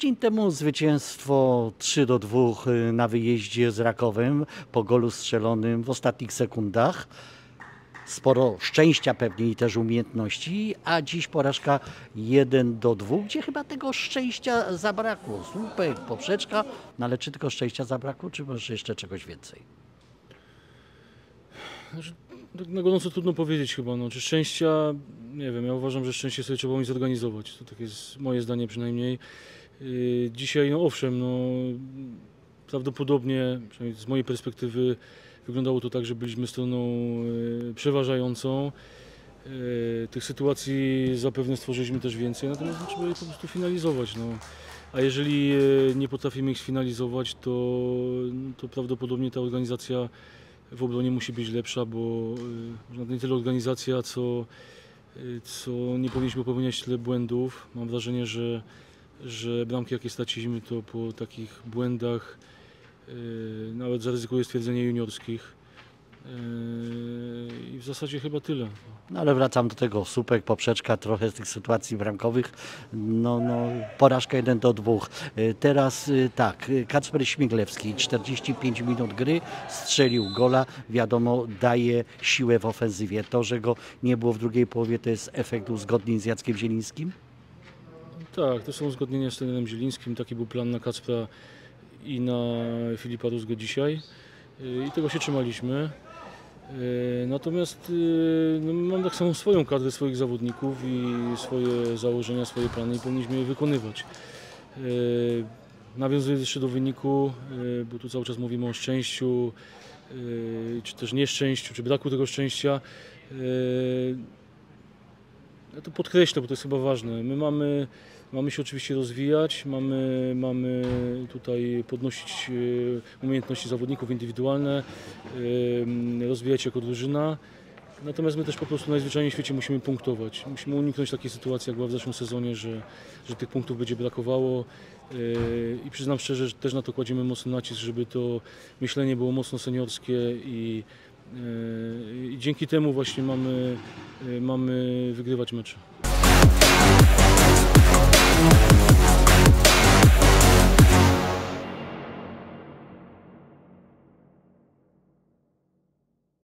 Tydzień temu zwycięstwo 3-2 na wyjeździe z Rakowem po golu strzelonym w ostatnich sekundach. Sporo szczęścia pewnie i też umiejętności, a dziś porażka 1-2, gdzie chyba tego szczęścia zabrakło. Słupek, poprzeczka, no ale czy tylko szczęścia zabrakło, czy może jeszcze czegoś więcej? Na gorąco trudno powiedzieć chyba, no, czy szczęścia, nie wiem, ja uważam, że szczęście sobie trzeba umieć zorganizować, to takie jest moje zdanie przynajmniej. Dzisiaj, no owszem, no, prawdopodobnie, przynajmniej z mojej perspektywy, wyglądało to tak, że byliśmy stroną przeważającą. Tych sytuacji zapewne stworzyliśmy też więcej, natomiast trzeba je po prostu finalizować. No. A jeżeli nie potrafimy ich sfinalizować, to prawdopodobnie ta organizacja w obronie musi być lepsza, bo nie tyle organizacja, co nie powinniśmy popełniać tyle błędów. Mam wrażenie, że bramki jakie straciliśmy, to po takich błędach, nawet zaryzykuję stwierdzenie juniorskich. I w zasadzie chyba tyle. No ale wracam do tego, słupek, poprzeczka, trochę z tych sytuacji bramkowych, no porażka 1-2. Teraz tak, Kacper Śmiglewski, 45 minut gry, strzelił gola, wiadomo, daje siłę w ofensywie. To, że go nie było w drugiej połowie, to jest efekt uzgodnień z Jackiem Zielińskim? Tak, to są uzgodnienia z trenerem Zielińskim, taki był plan na Kacpra i na Filipa Rózgę dzisiaj i tego się trzymaliśmy. Natomiast no, mam tak samo swoją kadrę, swoich zawodników i swoje założenia, swoje plany i powinniśmy je wykonywać. Nawiązując jeszcze do wyniku, bo tu cały czas mówimy o szczęściu, czy też nieszczęściu, czy braku tego szczęścia. Ja to podkreślę, bo to jest chyba ważne. My mamy się oczywiście rozwijać, mamy tutaj podnosić umiejętności zawodników indywidualne, rozwijać się jako drużyna. Natomiast my też po prostu najzwyczajniej w świecie musimy punktować. Musimy uniknąć takiej sytuacji, jak była w zeszłym sezonie, że tych punktów będzie brakowało. I przyznam szczerze, że też na to kładziemy mocny nacisk, żeby to myślenie było mocno seniorskie i dzięki temu właśnie mamy wygrywać mecze.